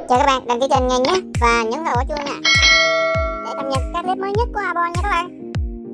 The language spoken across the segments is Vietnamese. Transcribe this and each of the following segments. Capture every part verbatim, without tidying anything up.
Chào các bạn, đăng ký kênh ngay nhé và nhấn vào quả chuông nè để cập nhật các clip mới nhất của Abon nha các bạn.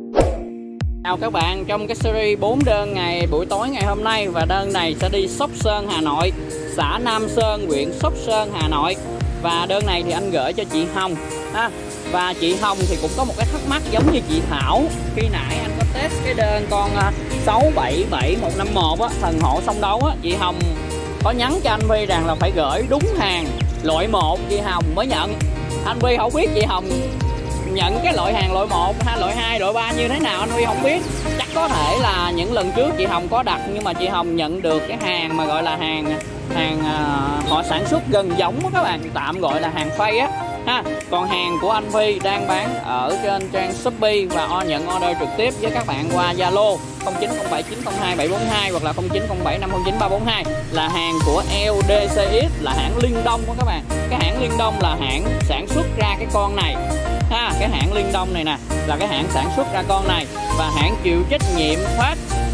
Chào các bạn, trong cái series bốn đơn ngày buổi tối ngày hôm nay, và đơn này sẽ đi Sóc Sơn, Hà Nội, xã Nam Sơn, huyện Sóc Sơn, Hà Nội. Và đơn này thì anh gửi cho chị Hồng ha. Và chị Hồng thì cũng có một cái thắc mắc giống như chị Thảo. Khi nãy anh có test cái đơn con sáu bảy bảy một năm một á, thần hộ song đấu á, chị Hồng có nhắn cho anh Vi rằng là phải gửi đúng hàng loại một chị Hồng mới nhận. Anh Vi không biết chị Hồng nhận cái loại hàng loại một hay loại hai, loại ba như thế nào anh Vi không biết. Chắc có thể là những lần trước chị Hồng có đặt nhưng mà chị Hồng nhận được cái hàng mà gọi là hàng hàng uh, họ sản xuất gần giống đó các bạn, tạm gọi là hàng fake á ha. Còn hàng của anh Vi đang bán ở trên trang Shopee và nhận order trực tiếp với các bạn qua Zalo không chín không bảy chín không hai bảy bốn hai hoặc là không chín không bảy năm không chín ba bốn hai, là hàng của lờ đê xê ích, là hãng Liên Đông đó các bạn. Cái hãng Liên Đông là hãng sản xuất ra cái con này ha, cái hãng Liên Đông này nè là cái hãng sản xuất ra con này, và hãng chịu trách nhiệm phát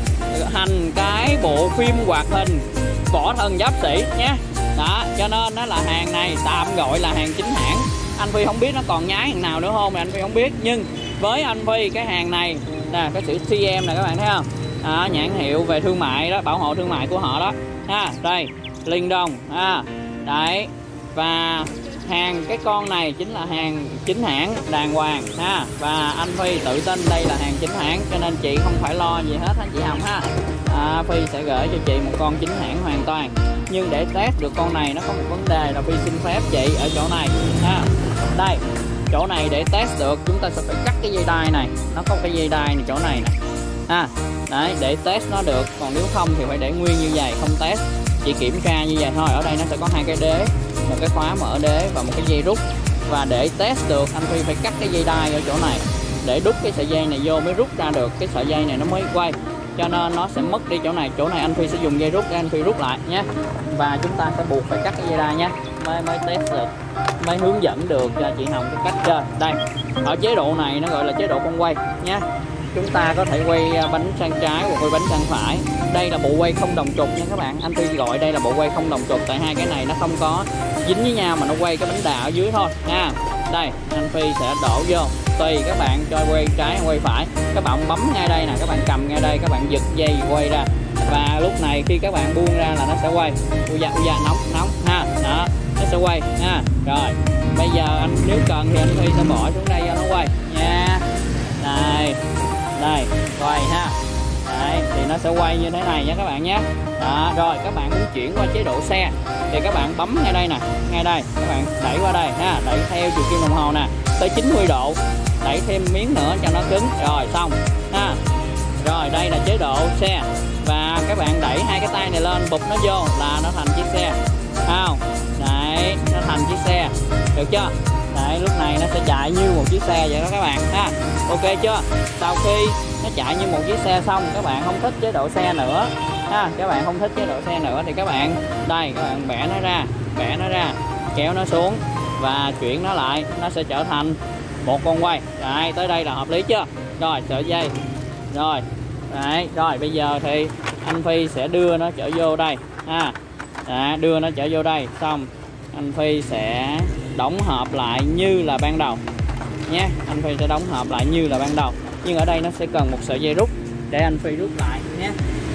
hành cái bộ phim hoạt hình Võ Thần Giáp Sĩ nhé. Đó, cho nên nó là hàng này tạm gọi là hàng chính hãng. Anh Phi không biết nó còn nhái hàng nào nữa không thì anh Phi không biết, nhưng với anh Phi cái hàng này nè, cái chữ xê em này các bạn thấy không? À, nhãn hiệu về thương mại đó, bảo hộ thương mại của họ đó ha. Đây, Liên Đông ha. Đấy, và hàng cái con này chính là hàng chính hãng đàng hoàng ha, và anh Phi tự tin đây là hàng chính hãng, cho nên chị không phải lo gì hết ha chị Hồng ha. À, Phi sẽ gửi cho chị một con chính hãng hoàn toàn, nhưng để test được con này nó có một vấn đề là Phi xin phép chị ở chỗ này ha. Đây, chỗ này để test được chúng ta sẽ phải cắt cái dây đai này, nó có cái dây đai này chỗ này nè ha. Đấy, để test nó được, còn nếu không thì phải để nguyên như vậy không test. Chị kiểm tra như vậy thôi. Ở đây nó sẽ có hai cái đế, một cái khóa mở đế và một cái dây rút, và để test được anh Phi phải cắt cái dây đai ở chỗ này để đút cái sợi dây này vô mới rút ra được cái sợi dây này nó mới quay, cho nên nó sẽ mất đi chỗ này. Chỗ này anh Phi sẽ dùng dây rút để anh Phi rút lại nhé, và chúng ta sẽ buộc phải cắt cái dây đai nhé mới mới test được, mới hướng dẫn được cho chị Hồng cái cách chơi. Đây, ở chế độ này nó gọi là chế độ con quay nhé. Chúng ta có thể quay bánh sang trái hoặc quay bánh sang phải. Đây là bộ quay không đồng trục nha các bạn. Anh Phi gọi đây là bộ quay không đồng trục, tại hai cái này nó không có dính với nhau mà nó quay cái bánh đà ở dưới thôi nha. Đây, anh Phi sẽ đổ vô, tùy các bạn cho quay trái quay phải. Các bạn bấm ngay đây nè, các bạn cầm ngay đây, các bạn giật dây quay ra, và lúc này khi các bạn buông ra là nó sẽ quay. Ui da, ui da, nóng nóng ha. Đó, nó sẽ quay ha. Rồi, bây giờ anh nếu cần thì anh Phi sẽ bỏ xuống đây cho nó quay nha. Đây, đây, quay ha. Đấy, thì nó sẽ quay như thế này nha các bạn nhé. Đó, rồi các bạn muốn chuyển qua chế độ xe thì các bạn bấm ngay đây nè, ngay đây các bạn đẩy qua đây ha, đẩy theo chiều kim đồng hồ nè tới chín mươi độ, đẩy thêm miếng nữa cho nó cứng, rồi xong ha. Rồi đây là chế độ xe, và các bạn đẩy hai cái tay này lên, bụp nó vô là nó thành chiếc xe, không? Đấy, nó thành chiếc xe, được chưa? Đấy, lúc này nó sẽ chạy như một chiếc xe vậy đó các bạn ha. Ok chưa? Sau khi nó chạy như một chiếc xe xong, các bạn không thích chế độ xe nữa ha, các bạn không thích chế độ xe nữa thì các bạn đây, các bạn bẻ nó ra, bẻ nó ra, kéo nó xuống và chuyển nó lại, nó sẽ trở thành một con quay. Đấy, tới đây là hợp lý chưa? Rồi, sợi dây. Rồi. Đấy, rồi bây giờ thì anh Phi sẽ đưa nó trở vô đây ha. Đấy, đưa nó trở vô đây xong anh Phi sẽ đóng hợp lại như là ban đầu nhé. Anh Phi sẽ đóng hợp lại như là ban đầu, nhưng ở đây nó sẽ cần một sợi dây rút để anh Phi rút lại nhé,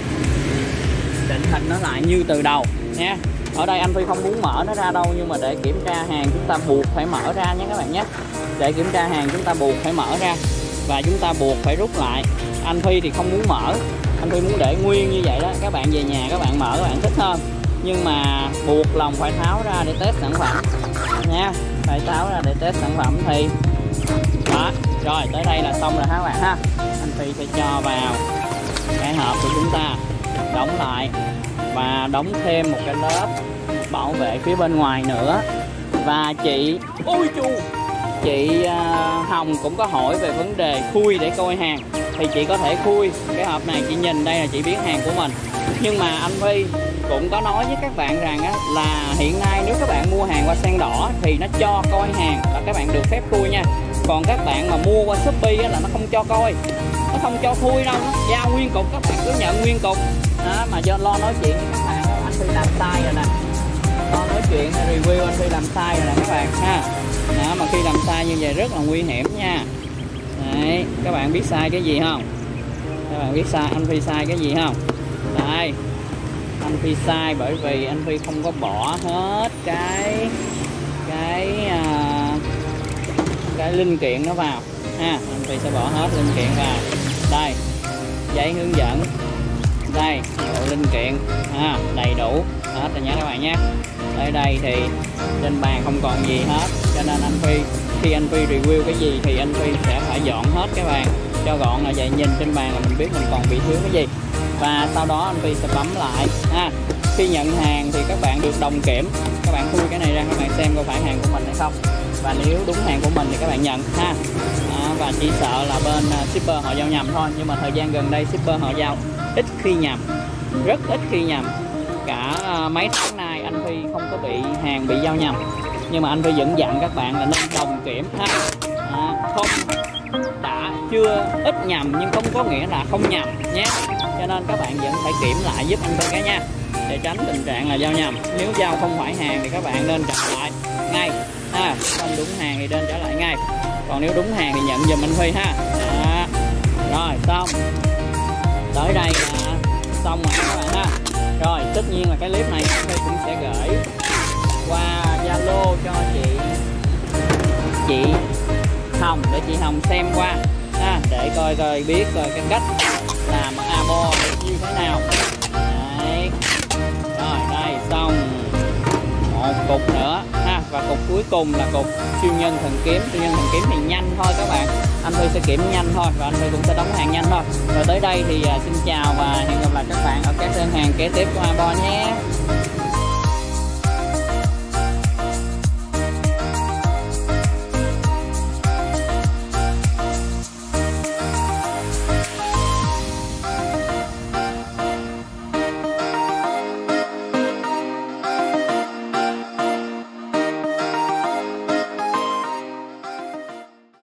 định hình nó lại như từ đầu nhé. Ở đây anh Phi không muốn mở nó ra đâu, nhưng mà để kiểm tra hàng chúng ta buộc phải mở ra nhé các bạn nhé. Để kiểm tra hàng chúng ta buộc phải mở ra và chúng ta buộc phải rút lại. Anh Phi thì không muốn mở, anh Phi muốn để nguyên như vậy đó. Các bạn về nhà các bạn mở các bạn thích hơn, nhưng mà buộc lòng phải tháo ra để test sản phẩm nha, phải tháo ra để test sản phẩm thì đó. Rồi tới đây là xong rồi ha các bạn ha. Anh Phi sẽ cho vào cái hộp của chúng ta, đóng lại và đóng thêm một cái lớp bảo vệ phía bên ngoài nữa. Và chị ôi chu chị uh, Hồng cũng có hỏi về vấn đề khui để coi hàng, thì chị có thể khui cái hộp này, chị nhìn đây là chị biết hàng của mình. Nhưng mà anh Phi cũng có nói với các bạn rằng á, là hiện nay nếu các bạn mua hàng qua sen đỏ thì nó cho coi hàng là các bạn được phép khui nha. Còn các bạn mà mua qua Shopee á, là nó không cho coi, nó không cho khui đâu, nó giao nguyên cục, các bạn cứ nhận nguyên cục đó. Mà do lo nói chuyện với khách hàng, anh Phi làm sai rồi nè, con nói chuyện hay review anh Phi làm sai rồi nè các bạn ha. Đó, mà khi làm sai như vậy rất là nguy hiểm nha. Đấy, các bạn biết sai cái gì không? Các bạn biết sai anh Phi sai cái gì không? Đây, anh Phi sai bởi vì anh Phi không có bỏ hết cái cái uh, cái linh kiện nó vào ha. Anh Phi sẽ bỏ hết linh kiện vào. Đây, giấy hướng dẫn, đây bộ linh kiện ha, đầy đủ hết rồi nha các bạn nhé. Ở đây thì trên bàn không còn gì hết, cho nên anh Phi khi anh Phi review cái gì thì anh Phi sẽ phải dọn hết cái bàn cho gọn, là vậy nhìn trên bàn là mình biết mình còn bị thiếu cái gì. Và sau đó anh Phi sẽ bấm lại ha. Khi nhận hàng thì các bạn được đồng kiểm, các bạn khui cái này ra các bạn xem có phải hàng của mình hay không, và nếu đúng hàng của mình thì các bạn nhận ha. À, và chỉ sợ là bên uh, shipper họ giao nhầm thôi, nhưng mà thời gian gần đây shipper họ giao ít khi nhầm, rất ít khi nhầm. Cả uh, mấy tháng nay anh Phi không có bị hàng bị giao nhầm, nhưng mà anh Phi vẫn dặn các bạn là nên đồng kiểm ha. À, không đã chưa ít nhầm nhưng không có nghĩa là không nhầm nhé, cho nên các bạn vẫn phải kiểm lại giúp anh Phi cái nha, để tránh tình trạng là giao nhầm. Nếu giao không phải hàng thì các bạn nên trả lại ngay ha, không đúng hàng thì nên trả lại ngay, còn nếu đúng hàng thì nhận giùm anh Phi ha. Đó. Rồi xong, tới đây là xong rồi các bạn ha. Rồi tất nhiên là cái clip này anh Phi cũng sẽ gửi qua Zalo cho chị chị Hồng để chị Hồng xem qua ha, để coi coi biết coi cái cách làm abo như thế nào. Đấy. Rồi đây xong một cục nữa ha, và cục cuối cùng là cục siêu nhân thần kiếm. Siêu nhân thần kiếm thì nhanh thôi các bạn, anh Phi sẽ kiểm nhanh thôi và anh Phi cũng sẽ đóng hàng nhanh thôi. Rồi tới đây thì uh, xin chào và hẹn gặp lại các bạn ở các đơn hàng kế tiếp của abo nhé.